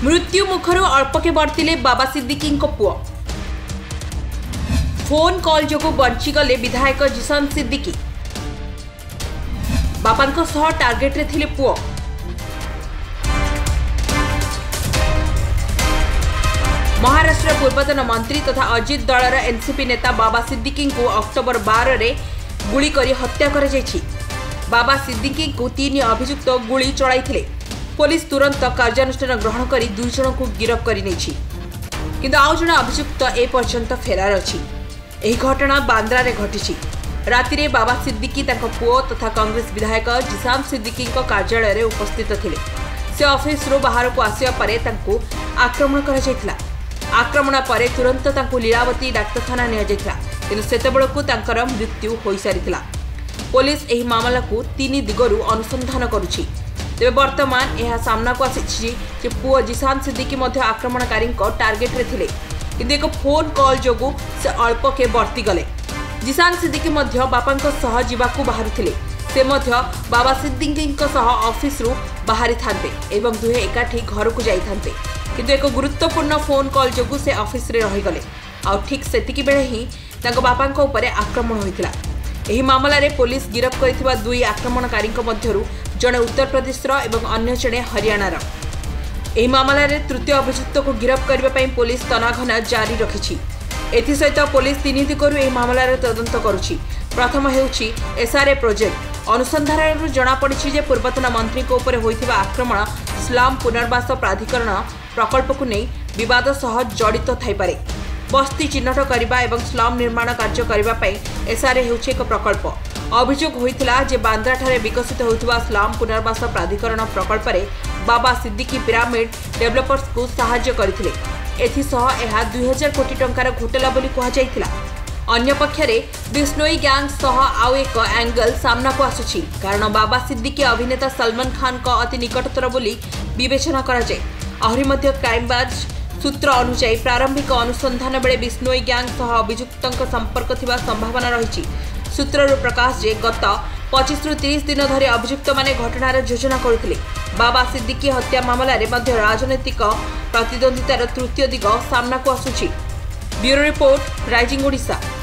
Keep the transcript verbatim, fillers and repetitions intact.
मृत्यु मुखर अल्पके बर्तिले बाबा सिद्दीकी पुओ। फोन कॉल जो बंचीगले विधायक जिशान सिद्दीकी। बापा टार्गेट रे थिले पुओ। महाराष्ट्र पूर्वतन मंत्री तथा अजित दलर एनसीपी नेता बाबा सिद्दीकी को अक्टोबर बारह रे गुली करी हत्या कर जायछि। बाबा सिद्दीकी को तीन अभियुक्त गुली चलाइथिले। पुलिस तुरंत कार्यानुष्ठान ग्रहण करी दुई जन को गिरफ्त करि नेछि, किंतु आउ जण अभियुक्त ए पर्यंत फेरार अछि। एही घटना बांद्रा रे घटिछि। राति रे बाबा सिद्दीकी तांको पुओ तथा कांग्रेस विधायक जिशान सिद्दीकी कार्यालय रे उपस्थित थिले। से ऑफिस रो बाहर को आसिया परे तांको आक्रमण करा जायतिला। आक्रमण पर तुरंत तांको लीलावती डाक्तखाना निया जायतिला, किंतु सेतेबेलकु तांकर मृत्यु होई सारितिला। पुलिस एही मामला को तीन दिगरु अनुसंधान करुछि। तेबे वर्तमान यह सामना को आसिछि जे पुओ जिशान सिद्दीकी मध्य आक्रमणकारी टार्गेट रे थिले, किंतु एक फोन कॉल जोगु से अल्प के बर्ती गले। जिशान सिद्दीकी मध्य बापांको सह जीवाकु बाहरुथिले। से मध्य बाबा सिद्दीकी सह ऑफिस रु बाहरी थांते एवं दुहे एकाठी घर को जाई थांते, किंतु एक गुरुत्वपूर्ण फोन कॉल जोगु से ऑफिस रे रहि गले। आ ठीक सेतिकी बेले ही तांको बापांको ऊपर आक्रमण होइतिला। एही मामला रे पुलिस गिरफ्त करथिबा दुई आक्रमणकारी मध्यरु जणे उत्तर प्रदेश एवं अन्य जणे हरियाणार। एही मामला रे तृतीय अभियुक्त को गिरफ्त करबा पई पुलिस तनाघना जारी रखिछि। एथि सहित पुलिस तीन दिगरु एही मामला रे तदंत करुछि। प्रथम हेउछि एसआरए प्रोजेक्ट। अनुसंधान जना पड़िछि जे पूर्वतन मंत्री को ऊपर होइथिबा आक्रमण स्लम पुनर्वास प्राधिकरण प्रकल्प को नहीं विवाद सह जड़ित थाई पारे। बस्ती चिन्हट करबा एवं स्लम निर्माण कार्य करबा पई एसआरए हेउछि एक प्रकल्प। अभियोग होइथिला जे बांद्रा ठारे विकसित होइथिबा स्लम पुनर्वास प्राधिकरण प्रकल्प रे बाबा सिद्दीकी पिरामिड डेवलपर्स को सहाय्य करथिले। एथि सह एहा दुई हजार कोटी टंकार घोटाला बोली कहा जायतिला। अन्य पक्षरे बिश्नोई गैंग सह आउ एक एंगल सामना को आसुछि, कारण बाबा सिद्दीकी अभिनेता सलमान खान का अति निकटतर बोली विवेचना करा जाय। आहरी मध्य क्राइमब्रांच सूत्र अनुसार प्रारंभिक अनुसंधान बेले बिश्नोई गैंग सह अभियुक्तों संपर्क थिबा संभावना रही। सूत्रରୁ प्रकाश जे गत पच्चीस रु तीस दिन धरी अभियुक्त माने घटनार योजना करुथिले। बाबा सिद्दीकी हत्या मामला रे मध्य राजनैतिक प्रतिद्वंदितार तृतीय दिग सामना को आसुछि। Bureau report, rising Odisha.